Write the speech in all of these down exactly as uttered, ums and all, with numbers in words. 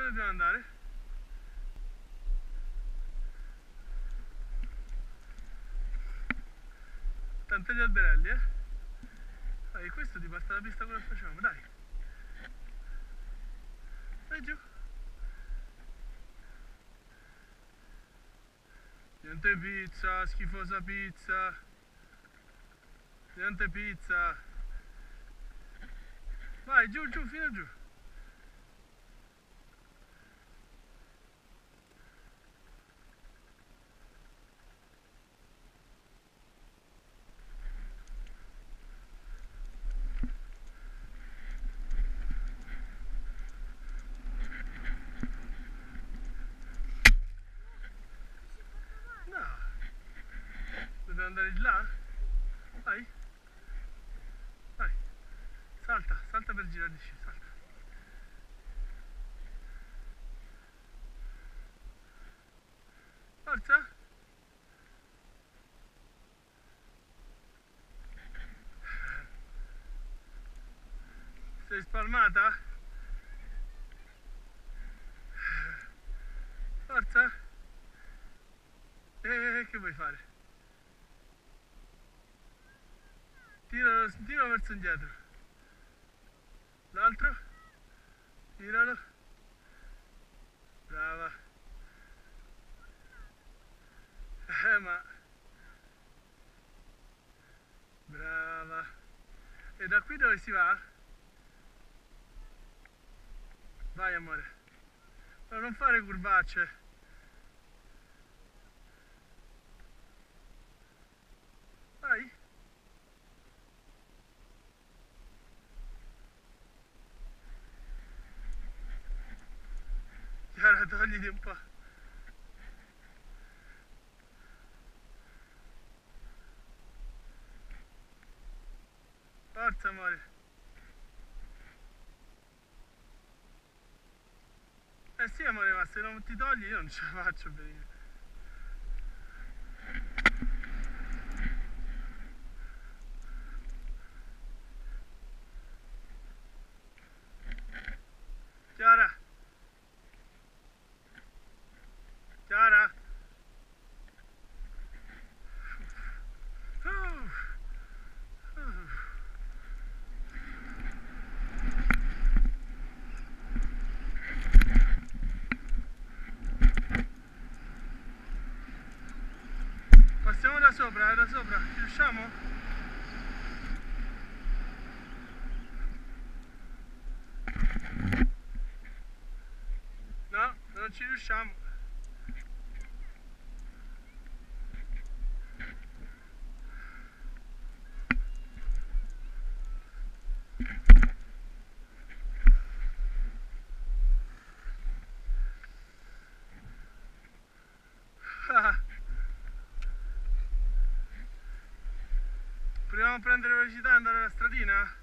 Dove dobbiamo andare? Tanto gli alberelli, eh? Dai, questo ti basta la pista quella che facciamo, dai. Dai giù. Niente pizza, schifosa pizza. Niente pizza. Vai, giù, giù, fino a giù. No. Dobbiamo andare di là? Vai. Vai. Salta, salta per girare di sci, salta. Forza. Sei spalmata? Forza. E che vuoi fare? Tiralo, tiralo verso indietro. L'altro. Tiralo. Brava. Eh ma. Brava. E da qui dove si va? Vai amore. No, non fare curvacce. Vai. Chiara, togliti un po'. Forza amore. Eh sì amore, ma se non ti togli io non ce la faccio venire. Chiara. Chiara. Uh. Uh. Passiamo da sopra, eh, da sopra, ci riusciamo? No, non ci riusciamo. Proviamo a prendere velocità e andare alla stradina?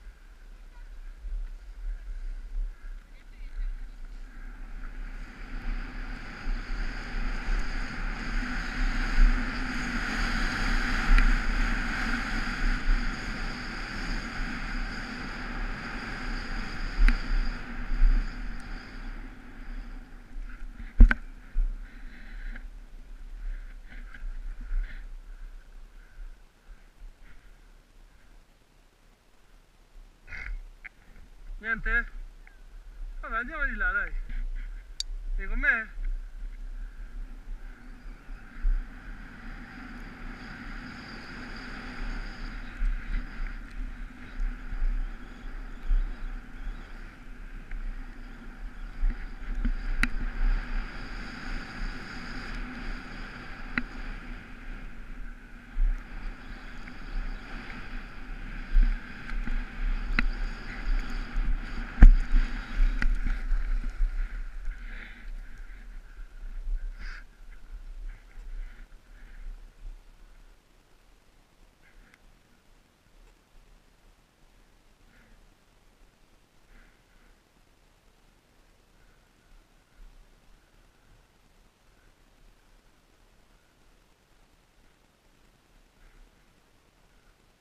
Niente? Vabbè, andiamo di là, dai. Vieni con me?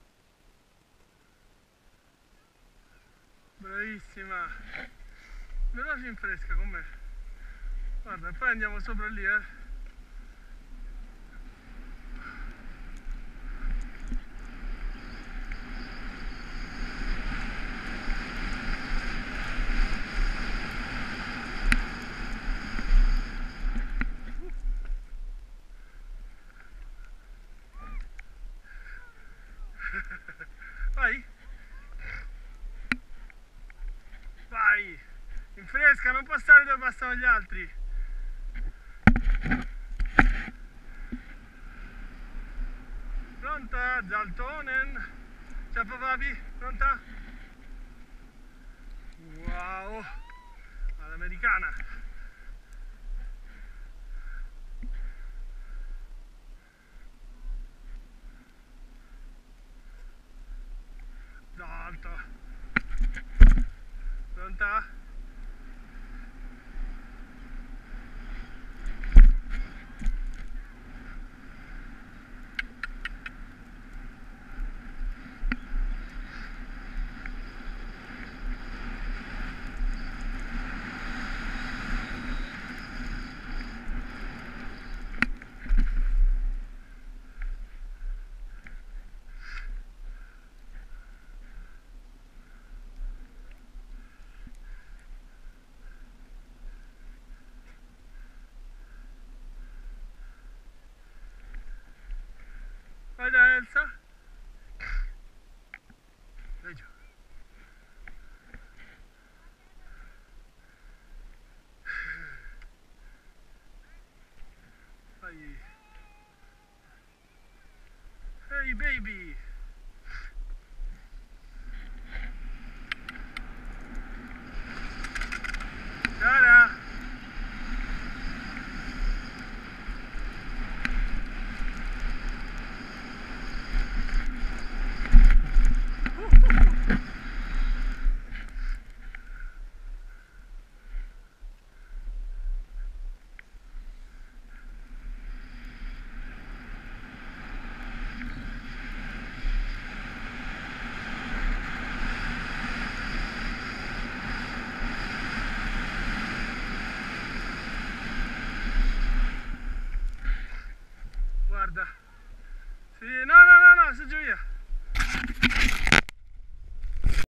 Bravissima. Me lo si rinfresca con me. Guarda, e poi andiamo sopra lì, eh. Vai. Vai. Rinfresca, non passare dove passano gli altri. Pronta? Zaltonen. Ciao papapi, pronta? Wow. All'americana. Zalto. Pronta? Vai da Elsa. Vai giù. Vai.